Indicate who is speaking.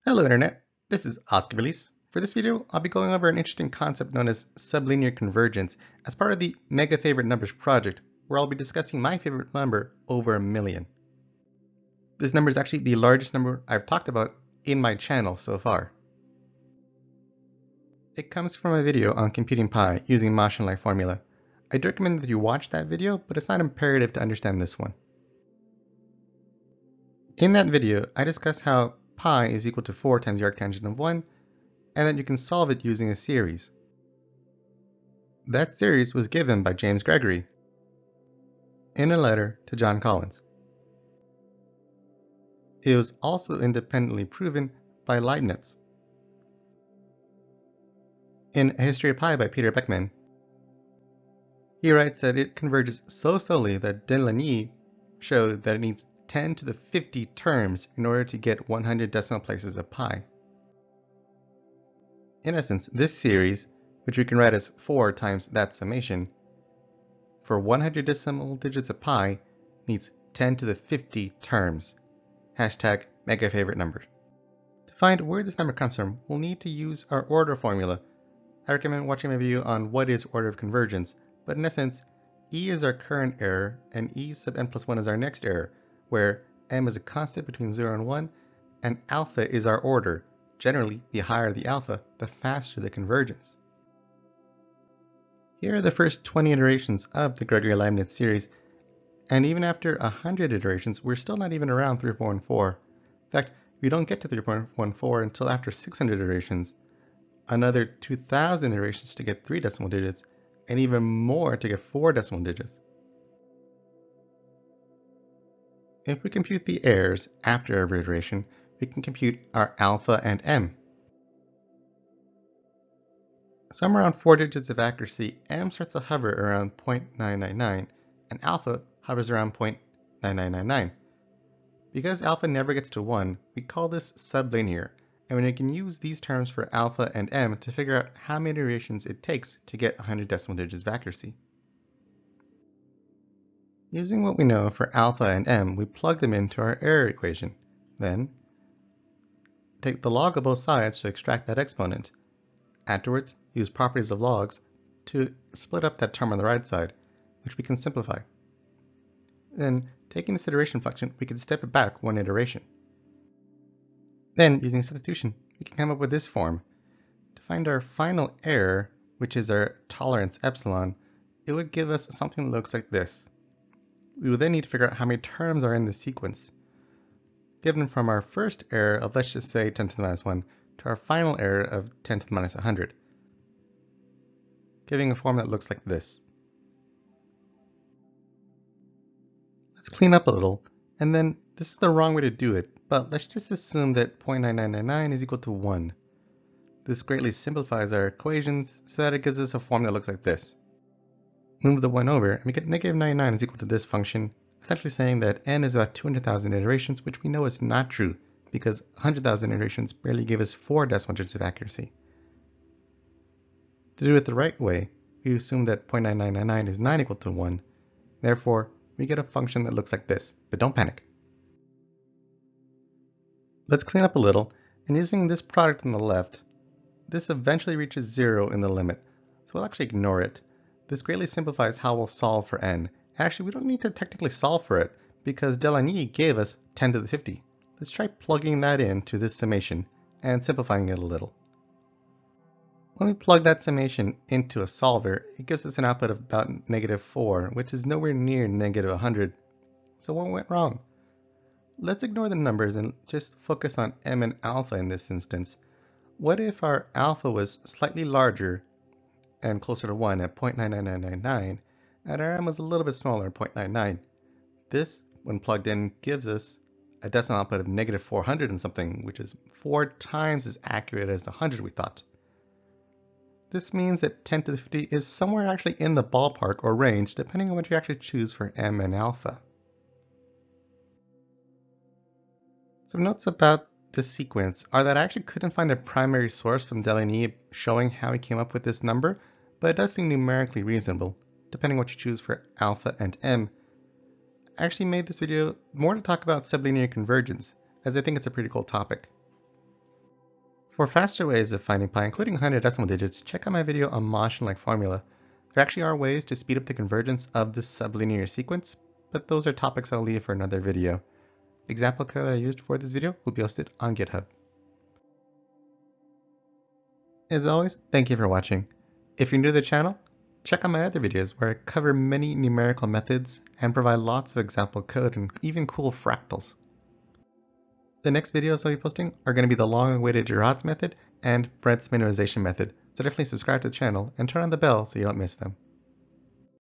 Speaker 1: Hello Internet, this is Oscar Release. For this video, I'll be going over an interesting concept known as sublinear convergence as part of the Mega Favorite Numbers project, where I'll be discussing my favorite number over 1,000,000. This number is actually the largest number I've talked about in my channel so far. It comes from a video on computing pi using Motion-like formula. I'd recommend that you watch that video, but it's not imperative to understand this one. In that video, I discussed how pi is equal to 4 times the arctangent of 1, and that you can solve it using a series. That series was given by James Gregory in a letter to John Collins. It was also independently proven by Leibniz. In A History of Pi by Peter Beckmann, he writes that it converges so slowly that Delaunay showed that it needs 10 to the 50 terms in order to get 100 decimal places of pi. In essence, this series, which we can write as 4 times that summation, for 100 decimal digits of pi, needs 10 to the 50 terms. Hashtag mega favorite number. To find where this number comes from, we'll need to use our order formula. I recommend watching my video on what is order of convergence, but in essence, E is our current error, and E sub n plus 1 is our next error, where m is a constant between 0 and 1, and alpha is our order. Generally, the higher the alpha, the faster the convergence. Here are the first 20 iterations of the Gregory-Leibniz series, and even after 100 iterations, we're still not even around 3.14. In fact, we don't get to 3.14 until after 600 iterations, another 2,000 iterations to get 3 decimal digits, and even more to get 4 decimal digits. If we compute the errors after every iteration, we can compute our alpha and m. Somewhere around 4 digits of accuracy, m starts to hover around 0.999, and alpha hovers around 0.9999. Because alpha never gets to 1, we call this sublinear, and we can use these terms for alpha and m to figure out how many iterations it takes to get 100 decimal digits of accuracy. Using what we know for alpha and m, we plug them into our error equation. Then, take the log of both sides to extract that exponent. Afterwards, use properties of logs to split up that term on the right side, which we can simplify. Then, taking this iteration function, we can step it back one iteration. Then, using substitution, we can come up with this form. To find our final error, which is our tolerance epsilon, it would give us something that looks like this. We would then need to figure out how many terms are in the sequence. Given from our first error of, let's just say, 10 to the minus 1, to our final error of 10 to the minus 100, giving a form that looks like this. Let's clean up a little, and then this is the wrong way to do it, but let's just assume that 0.9999 is equal to 1. This greatly simplifies our equations so that it gives us a form that looks like this. Move the 1 over, and we get negative 99 is equal to this function, essentially saying that n is about 200,000 iterations, which we know is not true, because 100,000 iterations barely give us 4 decimal digits of accuracy. To do it the right way, we assume that 0.9999 is not equal to 1, therefore we get a function that looks like this, but don't panic. Let's clean up a little, and using this product on the left, this eventually reaches 0 in the limit, so we'll actually ignore it. This greatly simplifies how we'll solve for n. Actually, we don't need to technically solve for it, because Delaunay gave us 10 to the 50. Let's try plugging that into this summation, and simplifying it a little. When we plug that summation into a solver, it gives us an output of about negative 4, which is nowhere near negative 100. So what went wrong? Let's ignore the numbers and just focus on m and alpha in this instance. What if our alpha was slightly larger and closer to 1 at 0.99999, and our m was a little bit smaller at 0.99. This, when plugged in, gives us a decimal output of negative 400 and something, which is 4 times as accurate as the 100 we thought. This means that 10 to the 50 is somewhere actually in the ballpark or range, depending on what you actually choose for m and alpha. Some notes about the sequence are that I actually couldn't find a primary source from Delaunay showing how he came up with this number, but it does seem numerically reasonable, depending on what you choose for alpha and m. I actually made this video more to talk about sublinear convergence, as I think it's a pretty cool topic. For faster ways of finding pi, including 100 decimal digits, check out my video on Motion-like formula. There actually are ways to speed up the convergence of this sublinear sequence, but those are topics I'll leave for another video. The example code I used for this video will be hosted on GitHub. As always, thank you for watching. If you're new to the channel, check out my other videos where I cover many numerical methods and provide lots of example code and even cool fractals. The next videos I'll be posting are going to be the long-awaited Girard's method and Breadth minimization method, so definitely subscribe to the channel and turn on the bell so you don't miss them.